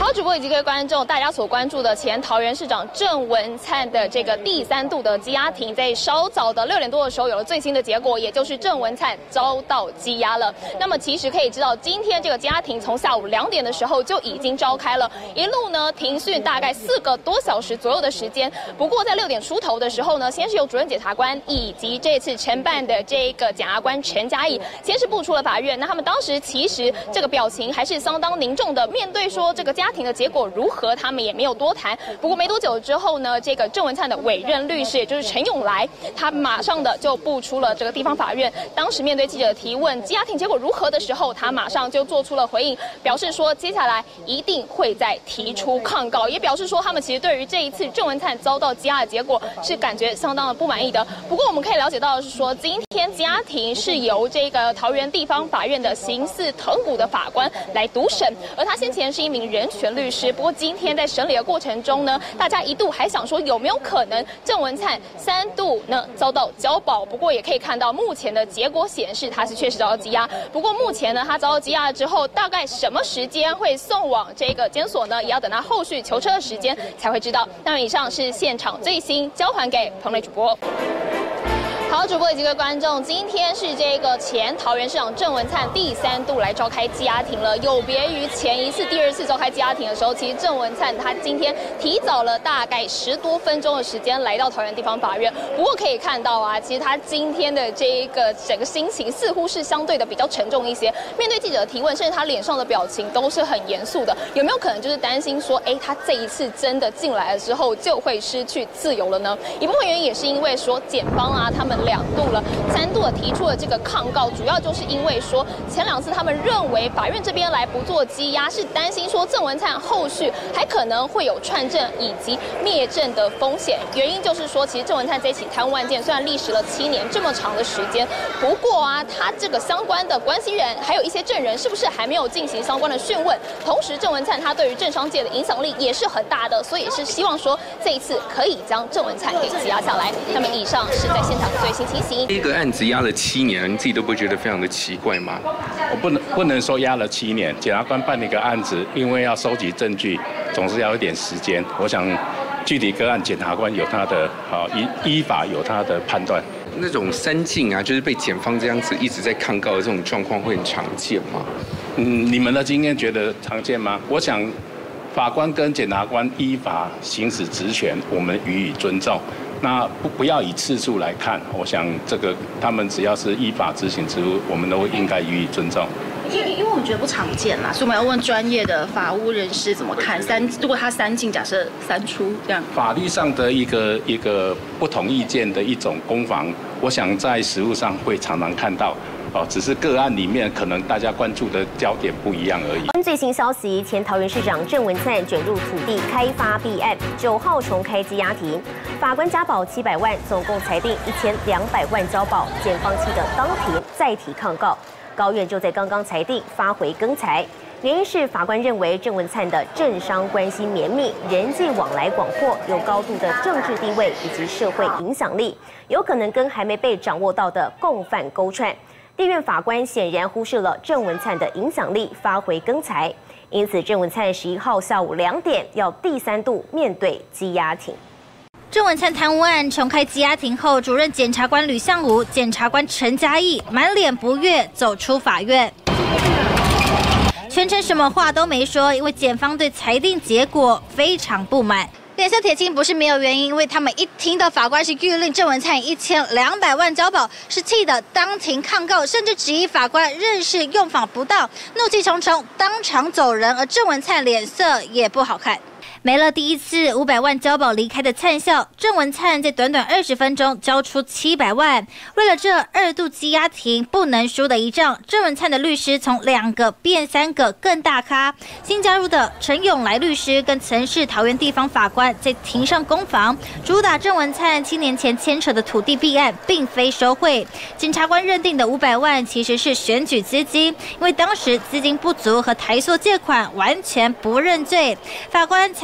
好，主播以及各位观众，大家所关注的前桃园市长郑文灿的这个第3度的羁押庭，在稍早的6点多的时候有了最新的结果，也就是郑文灿遭到羁押了。那么其实可以知道，今天这个羁押庭从下午2点的时候就已经召开了，一路呢庭讯大概4个多小时左右的时间。不过在6点出头的时候呢，先是由主任检察官以及这次承办的这个检察官陈嘉义先是步出了法院。那他们当时其实这个表情还是相当凝重的，面对说这个家庭的结果如何，他们也没有多谈。不过没多久之后呢，这个郑文灿的委任律师，也就是陈永来，他马上的就步出了这个地方法院。当时面对记者提问羁押庭结果如何的时候，他马上就做出了回应，表示说接下来一定会再提出抗告，也表示说他们其实对于这一次郑文灿遭到羁押的结果是感觉相当的不满意的。不过我们可以了解到的是说，今天羁押庭是由这个桃园地方法院的刑事藤补的法官来督审，而他先前是一名人权律师。不过今天在审理的过程中呢，大家一度还想说有没有可能郑文灿3度呢遭到交保。不过也可以看到目前的结果显示他是确实遭到羁押。不过目前呢，他遭到羁押之后，大概什么时间会送往这个监所呢？也要等他后续囚车的时间才会知道。那么以上是现场最新交还给彭磊主播。好，主播以及各位观众，今天是这个前桃园市长郑文灿第3度来召开羁押庭了。有别于前一次、第2次召开羁押庭的时候，其实郑文灿他今天提早了大概10多分钟的时间来到桃园地方法院。不过可以看到啊，其实他今天的这一个整个心情似乎是相对的比较沉重一些。面对记者的提问，甚至他脸上的表情都是很严肃的。有没有可能就是担心说，他这一次真的进来了之后就会失去自由了呢？一部分原因也是因为说检方啊，他们2度了、3度的提出了这个抗告，主要就是因为说前2次他们认为法院这边来不做羁押，是担心说郑文灿后续还可能会有串证以及灭证的风险。原因就是说，其实郑文灿这起贪污案件虽然历时了7年这么长的时间，不过啊，他这个相关的关系人还有一些证人是不是还没有进行相关的讯问？同时，郑文灿他对于政商界的影响力也是很大的，所以也是希望说这一次可以将郑文灿给羁押下来。那么以上是在现场最新情形。 这个案子压了7年，你自己都不会觉得非常的奇怪吗？ 我不能说压了7年，检察官办一个案子，因为要收集证据，总是要一点时间。我想具体个案，检察官有他的依法有他的判断。 那种3进啊，就是被检方这样子一直在抗告的这种状况，会很常见吗？ 你们的经验觉得常见吗？我想法官跟检察官依法行使职权，我们予以尊重。那不要以次数来看，我想这个他们只要是依法执行职务，我们都应该予以尊重。 因为我们觉得不常见嘛，所以我们要问专业的法务人士怎么看。如果他3进，假设3出这样， 法律上的一个不同意见的一种攻防，我想在实务上会常常看到。只是个案里面可能大家关注的焦点不一样而已。 最新消息，前桃园市长郑文灿卷入土地开发弊案，9号重开羁押庭，法官加保700万，总共裁定1200万交保，检方气得当庭再提抗告，高院就在刚刚裁定发回更裁。原因是法官认为郑文灿的政商关系绵密，人际往来广阔，有高度的政治地位以及社会影响力，有可能跟还没被掌握到的共犯勾串。地院法官显然忽视了郑文灿的影响力，发回更裁，因此郑文灿11号下午2点要第3度面对羁押庭。 郑文灿贪污案重开羁押庭后，主任检察官吕相武、检察官陈嘉义满脸不悦走出法院，全程什么话都没说，因为检方对裁定结果非常不满。脸色铁青不是没有原因，因为他们一听到法官是谕令郑文灿1200万交保，是气得当庭抗告，甚至质疑法官认识用法不当，怒气冲冲，当场走人。而郑文灿脸色也不好看。没了第1次500万交保离开的灿笑，郑文灿在短短20分钟交出700万。为了这2度羁押庭不能输的一仗，郑文灿的律师从2个变3个更大咖。新加入的陈永来律师跟曾是桃园地方法官在庭上攻防，主打郑文灿7年前牵扯的土地弊案并非收贿，检察官认定的500万其实是选举资金，因为当时资金不足和台塑借款完全不认罪。法官采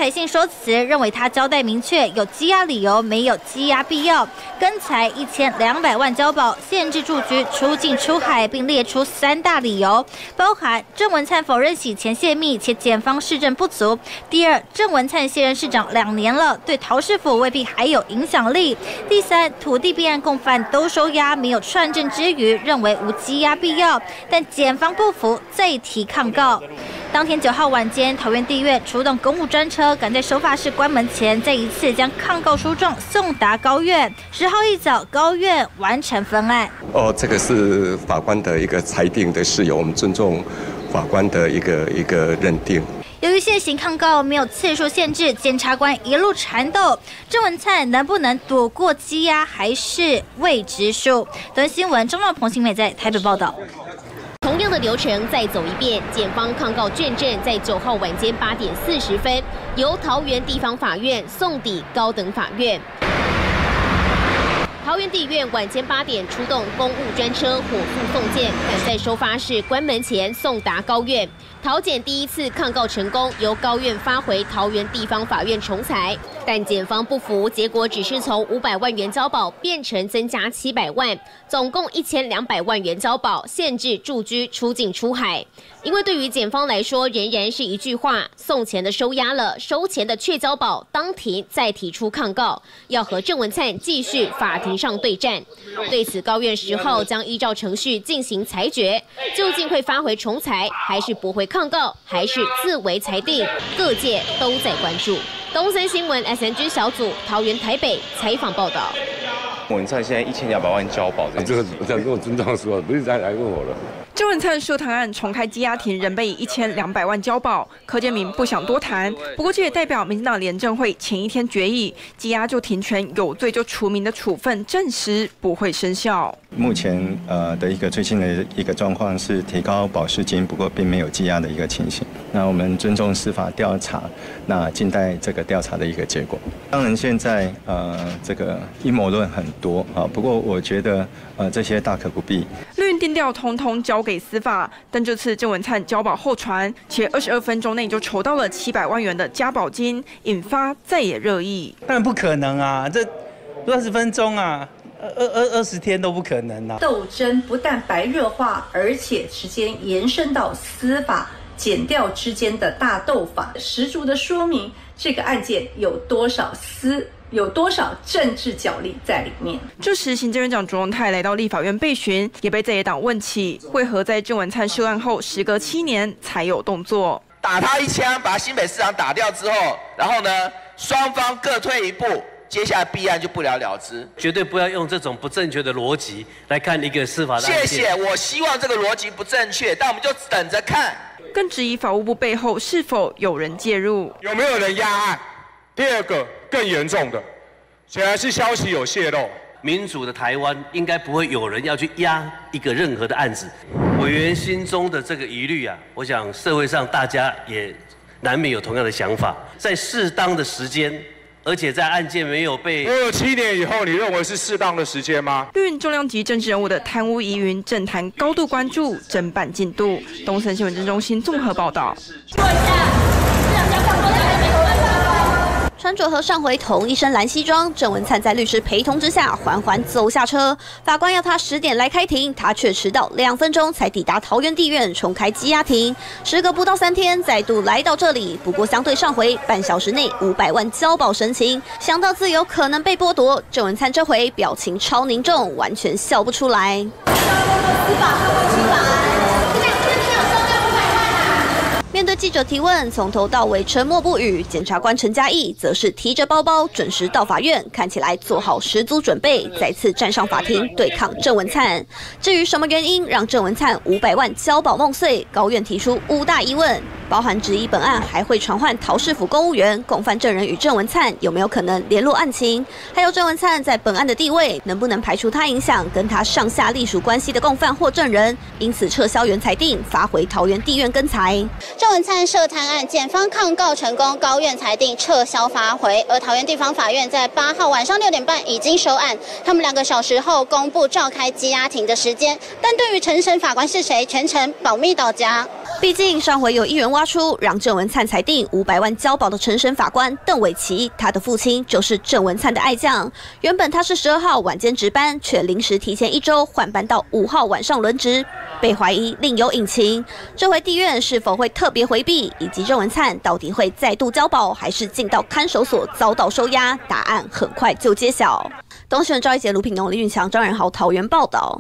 海信说辞，认为他交代明确，有羁押理由，没有羁押必要。跟裁1200万交保，限制驻居、出境出海，并列出3大理由，包含郑文灿否认洗钱泄密，且检方事证不足；第二，郑文灿卸任市长2年了，对陶氏府未必还有影响力；第三，土地弊案共犯都收押，没有串证之余，认为无羁押必要，但检方不服，再提抗告。当天9号晚间，桃园地院出动公务专车，赶在首法室关门前，再一次将抗告书状送达高院。10号一早，高院完成分案。 这个是法官的一个裁定的事由，我们尊重法官的一个认定。 由于现行抗告没有次数限制，检察官一路缠斗，郑文灿能不能躲过羁押还是未知数。德新闻张兆鹏、新美在台北报道。 同样的流程再走一遍，检方抗告卷证在9号晚间8点40分，由桃园地方法院送抵高等法院。桃园地院晚间8点出动公务专车火速送件，赶在收发室关门前送达高院。桃检第一次抗告成功，由高院发回桃园地方法院重裁，但检方不服，结果只是从500万元交保变成增加700万，总共1200万元交保，限制驻居、出境出海。因为对于检方来说，仍然是一句话：送钱的收押了，收钱的却交保，当庭再提出抗告，要和郑文灿继续法庭上对战。对此，高院10号将依照程序进行裁决，究竟会发回重裁，还是驳回抗告，还是自为裁定？各界都在关注。东森新闻 SNG 小组桃园、台北采访报道。 文灿现在1200万交保， 这个跟我尊重说，不是再来问我了。 郑文灿涉贪案重开羁押庭，仍被以1200万交保。柯建铭不想多谈，不过这也代表民进党联政会前一天决议，羁押就停权，有罪就除名的处分暂时不会生效。 目前的一个最新的一个状况是提高保释金，不过并没有羁押的一个情形。那我们尊重司法调查，那静待这个调查的一个结果。当然现在这个阴谋论很多啊，不过我觉得这些大可不必。 绿营定调通通交给司法，但这次郑文灿交保候传，且22分钟内就筹到了700万元的加保金，引发在野热议。 当然不可能啊，这20分钟啊，20天都不可能啊！ 斗争不但白热化，而且时间延伸到司法、检调之间的大斗法，十足的说明这个案件有多少政治角力在里面。 这时，行政院长卓荣泰来到立法院备询，也被在野党问起，为何在郑文灿涉案后，时隔7年才有动作？ 打他一枪，把新北市长打掉之后，然后呢，双方各退一步。接下来弊案就不了了之， 绝对不要用这种不正确的逻辑来看一个司法的案件。 谢谢，我希望这个逻辑不正确，但我们就等着看。 更质疑法务部背后是否有人介入， 有没有人压案？第二个更严重的，显然是消息有泄露。 民主的台湾应该不会有人要去压一个任何的案子。委员心中的这个疑虑啊，我想社会上大家也难免有同样的想法，在适当的时间。而且在案件没有被 7年以后，你认为是适当的时间吗？ 绿营重量级政治人物的贪污疑云，政坛高度关注侦办进度。东森新闻中心综合报道。 穿着和上回同一身蓝西装，郑文灿在律师陪同之下缓缓走下车。法官要他10点来开庭，他却迟到2分钟才抵达桃园地院重开羁押庭。时隔不到3天，再度来到这里，不过相对上回半小时内500万交保神情，想到自由可能被剥夺，郑文灿这回表情超凝重，完全笑不出来。面对记者提问，从头到尾沉默不语。检察官陈嘉义则是提着包包准时到法院，看起来做好十足准备，再次站上法庭对抗郑文灿。至于什么原因让郑文灿500万交保梦碎，高院提出5大疑问，包含质疑本案还会传唤桃市府公务员、共犯证人与郑文灿有没有可能联络案情，还有郑文灿在本案的地位能不能排除他影响跟他上下隶属关系的共犯或证人，因此撤销原裁定，发回桃园地院更裁。 郑文灿涉贪案，检方抗告成功，高院裁定撤销发回，而桃园地方法院在8号晚上6点半已经收案。他们2个小时后公布召开羁押庭的时间，但对于陈审法官是谁，全程保密到家。 毕竟上回有议员挖出让郑文灿裁定500万交保的承审法官邓伟琪，他的父亲就是郑文灿的爱将。原本他是12号晚间值班，却临时提前1周换班到5号晚上轮值，被怀疑另有隐情。这回地院是否会特别回避，以及郑文灿到底会再度交保，还是进到看守所遭到收押？答案很快就揭晓。东新闻赵一杰、卢品农、李允强、张仁豪桃园报道。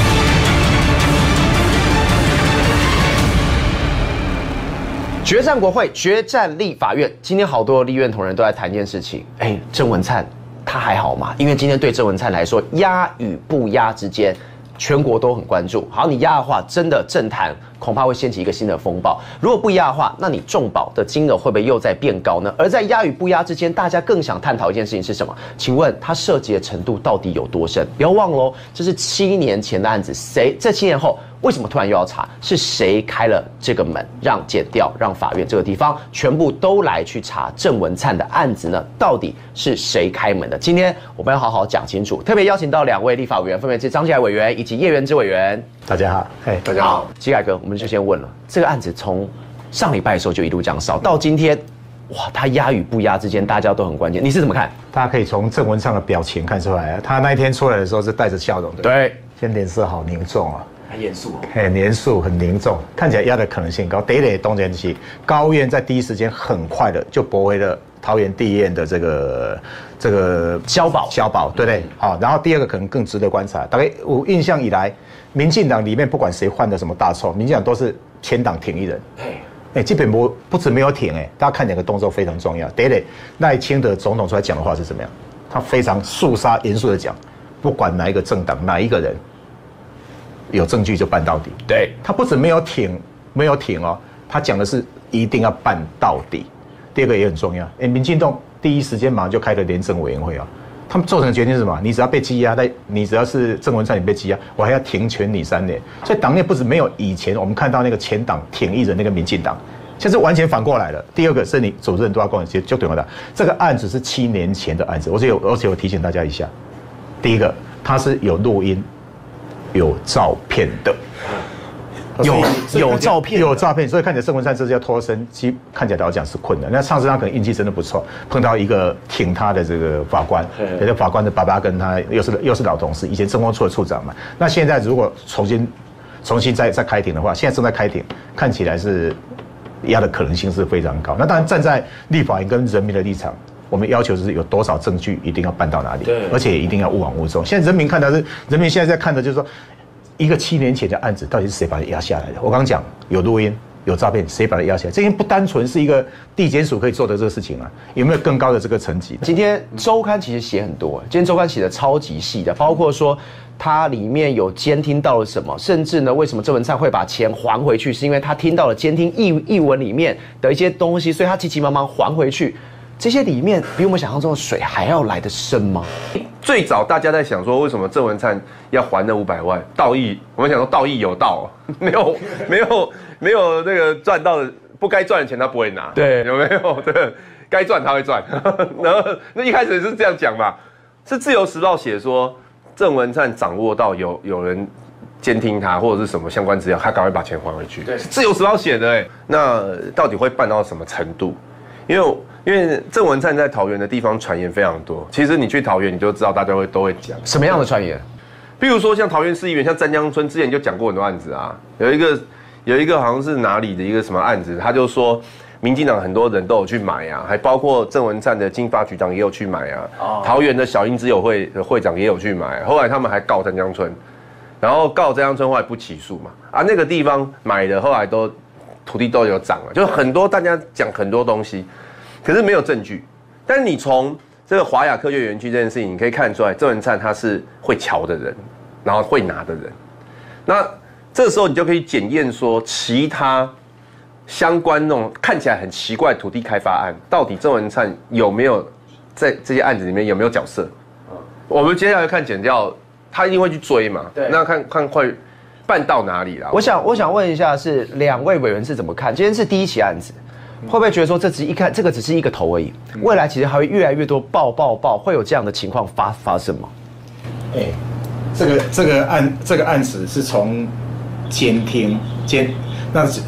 决战国会，决战立法院。今天好多立院同仁都在谈一件事情，郑文灿他还好吗？因为今天对郑文灿来说，压与不压之间，全国都很关注。好，你压的话，真的政坛恐怕会掀起一个新的风暴；如果不压的话，那你重保的金额会不会又在变高呢？而在压与不压之间，大家更想探讨一件事情是什么？请问它涉及的程度到底有多深？不要忘喽，这是7年前的案子，这7年后为什么突然又要查？是谁开了这个门，让检调、让法院这个地方全部都来去查郑文灿的案子呢？到底是谁开门的？今天我们要好好讲清楚。特别邀请到2位立法委员，分别是张基凯委员以及叶元之委员。 大家好， 大家好，基凯哥，我们就先问了，这个案子从上礼拜的时候就一路这样烧，到今天，哇，他压与不压之间，大家都很关键。你是怎么看？ 大家可以从郑文灿的表情看出来，他那一天出来的时候是带着笑容的。 对， 现在脸色好凝重啊。 很严肃， 很严肃，很凝重，看起来压的可能性高。第一类当然是高院在第一时间很快的就驳回了桃园地院的这个交保， 对不对？好，然后第二个可能更值得观察，大概我印象以来，民进党里面不管谁犯的什么大错，民进党都是全党挺一人。基本不止没有挺，大家看2个动作非常重要。第一类，赖清德总统出来讲的话是怎么样？他非常肃杀严肃的讲，不管哪一个政党哪一个人。有证据就办到底。 对， 他不止没有挺哦，他讲的是一定要办到底。第二个也很重要，民进党第一时间马上就开了廉政委员会啊，他们做成的决定是什么？你只要被羁押，你只要是郑文灿你被羁押，我还要停权你3年。所以党内不止没有以前我们看到那个前党挺一人那个民进党，现在是完全反过来了。第二个是你主持人都要跟我接，就对了。这个案子是7年前的案子，而且我提醒大家一下，第一个它是有录音。有照片的，有照片，所以看起来郑文灿这是要脱身，其实看起来来讲是困难。那上次他可能运气真的不错，碰到一个挺他的这个法官，这个法官的爸爸跟他又是老同事，以前政风处的处长嘛。那现在如果重新再开庭的话，现在正在开庭，看起来是压的可能性是非常高。那当然站在立法院跟人民的立场。我们要求是有多少证据一定要办到哪里，而且一定要勿往勿重。现在人民看到人民现在在看的就是说，一个7年前的案子到底是谁把它压下来的？我刚刚讲有录音、有照片，谁把它压下来？这些不单纯是一个地检署可以做的这个事情啊，有没有更高的这个层级？ 今天周刊其实写很多，今天周刊写的超级细的，包括说它里面有监听到了什么，甚至呢，为什么郑文灿会把钱还回去，是因为他听到了监听译文里面的一些东西，所以他急急忙忙还回去。这些里面比我们想象中的水还要来得深吗？ 最早大家在想说，为什么郑文灿要还那500万？道义，我们想说道义有道，没有那个赚到的不该赚的钱他不会拿， 对， 有没有？对，该赚他会赚。然后那一开始是这样讲嘛，是自由时报写说郑文灿掌握到有人监听他或者是什么相关资料，他赶快把钱还回去。对，是自由时报写的那到底会办到什么程度？因为郑文灿在桃园的地方传言非常多，其实你去桃园你就知道大家都会讲什么样的传言， 譬如说像桃园市议员，像詹江村之前就讲过很多案子啊，有一个好像是哪里的一个什么案子，他就说民进党很多人都有去买啊，还包括郑文灿的经发局长也有去买啊，桃园的小英之友会的会长也有去买，后来他们还告詹江村，然后告詹江村后来不起诉嘛，那个地方买的后来都土地都有涨了，就很多大家讲很多东西。可是没有证据，但是你从这个华雅科学园区这件事情，你可以看出来，郑文灿他是会瞧的人，然后会拿的人。那这时候你就可以检验说，其他相关那种看起来很奇怪的土地开发案，到底郑文灿有没有在这些案子里面有没有角色？我们接下来看检调，他一定会去追嘛。对，那看会办到哪里啦？ 我想问一下，是2位委员是怎么看？今天是第一起案子。会不会觉得说这个只是一个头而已？未来其实还会越来越多爆，会有这样的情况发生吗？ 这个案子是从监听那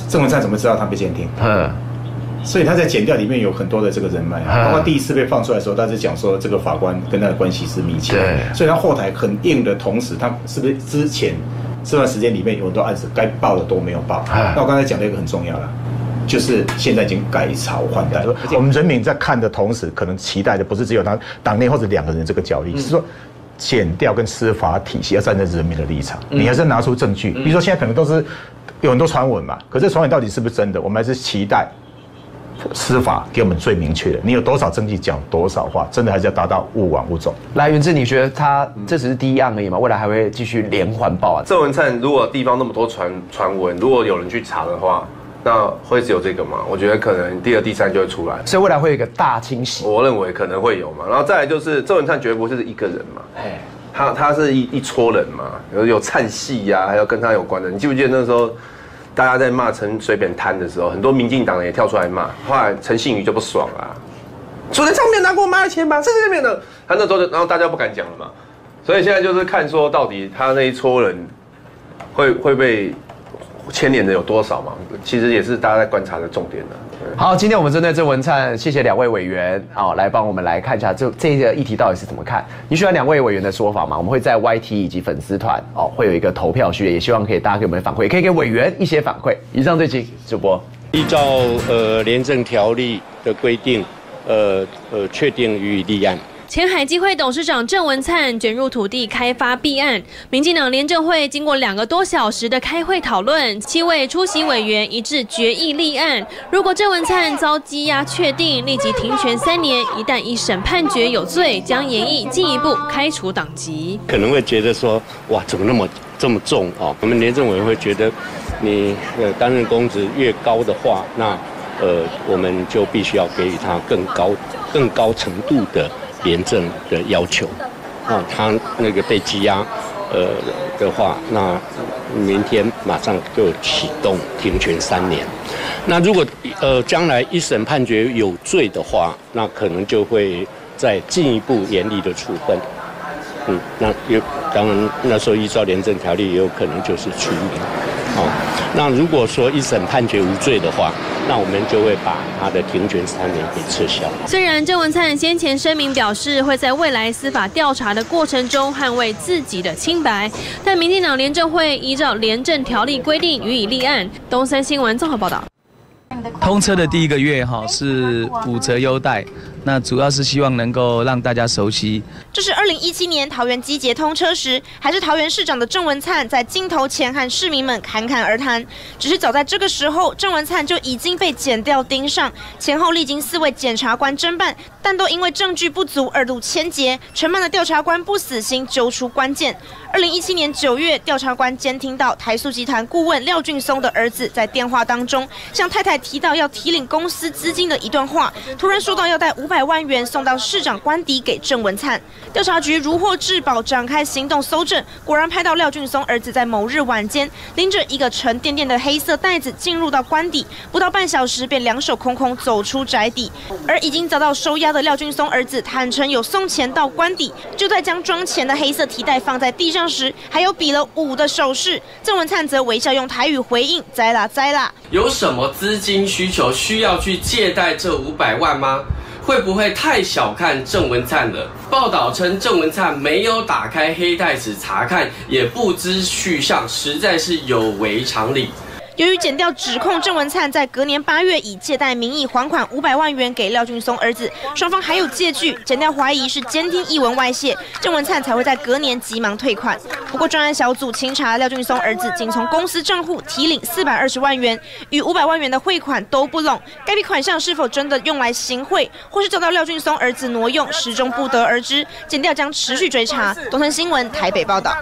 郑文灿怎么知道他被监听？所以他在检调里面有很多的这个人脉，包括第一次被放出来的时候，他是讲说这个法官跟他的关系是密切，所以他后台很硬的同时，他是不是之前这段时间里面有很多案子该报的都没有报？那我刚才讲的一个很重要了，就是现在已经改朝换代，我们人民在看的同时，可能期待的不是只有他党内或者2个人这个角力，是说检调跟司法体系要站在人民的立场，你还是拿出证据。比如说现在可能都是有很多传闻嘛，可是传闻到底是不是真的？我们还是期待司法给我们最明确的，你有多少证据讲多少话，真的还是要达到勿枉勿纵。 来，元智，你觉得他这只是第一案而已吗？未来还会继续连环报啊？ 郑文灿如果地方那么多传闻，如果有人去查的话，那会只有这个吗？我觉得可能第2、第3就会出来， 所以未来会有一个大清洗。 我认为可能会有嘛，然后再来就是郑文灿绝不是一个人嘛，他是一撮人嘛，有灿系呀，还有跟他有关的。你记不记得那时候？大家在骂陈水扁贪的时候，很多民进党人也跳出来骂，后来陈信宇就不爽啊，说在上面拿过我妈的钱吗？是这边的，他那时候然后大家不敢讲了嘛，所以现在就是看说到底他那一撮人会被牵连的有多少嘛？其实也是大家在观察的重点的。 好，今天我们针对郑文灿，谢谢2位委员来帮我们来看一下这个议题到底是怎么看。你喜欢2位委员的说法吗？我们会在 YT 以及粉丝团会有一个投票序，也希望可以大家给我们反馈，也可以给委员一些反馈。以上最新主播依照廉政条例的规定，确定予以立案。 前海基会董事长郑文灿卷入土地开发弊案，民进党廉政会经过2个多小时的开会讨论，7位出席委员一致决议立案。如果郑文灿遭羁押确定，立即停权3年；一旦一审判决有罪，将研议进一步开除党籍。 可能会觉得说，哇，怎么这么重啊？我们廉政委会觉得，你担任公职越高的话，那我们就必须要给予他更高程度的廉政的要求，他那个被羁押，的话，那明天马上就启动停权3年。那如果将来一审判决有罪的话，那可能就会再进一步严厉的处分。那当然那时候依照廉政条例也有可能就是除名。那如果说一审判决无罪的话，那我们就会把他的停权3年给撤销。 虽然郑文灿先前声明表示会在未来司法调查的过程中捍卫自己的清白，但民进党廉政会依照廉政条例规定予以立案。东森新闻综合报道。 通车的第1个月是5折优待，那主要是希望能够让大家熟悉。 这是2017年桃园机捷通车时，还是桃园市长的郑文灿在镜头前和市民们侃侃而谈。只是早在这个时候，郑文灿就已经被检调盯上，前后历经4位检察官侦办，但都因为证据不足2度签结，承办的调查官不死心揪出关键。2017年9月，调查官监听到台塑集团顾问廖俊松的儿子在电话当中向太太提到要提领公司资金的一段话，突然说到要带500万元送到市长官邸给郑文灿。调查局如获至宝，展开行动搜证，果然拍到廖俊松儿子在某日晚间拎着一个沉甸甸的黑色袋子进入到官邸，不到半小时便2手空空走出宅邸。而已经遭到收押的廖俊松儿子坦承有送钱到官邸，就在将装钱的黑色提袋放在地上时，还有比了5的手势。郑文灿则微笑用台语回应：栽啦栽啦。 有什么资金需求需要去借贷这500万吗？会不会太小看郑文灿了？报道称郑文灿没有打开黑袋子查看，也不知去向，实在是有违常理。 由于检调指控郑文灿在隔年8月以借贷名义还款500万元给廖俊松儿子，双方还有借据，检调怀疑是监听译文外泄，郑文灿才会在隔年急忙退款。不过专案小组清查廖俊松儿子仅从公司账户提领420万元，与500万元的汇款都不拢，该笔款项是否真的用来行贿，或是遭到廖俊松儿子挪用，始终不得而知。检调将持续追查。东森新闻台北报道。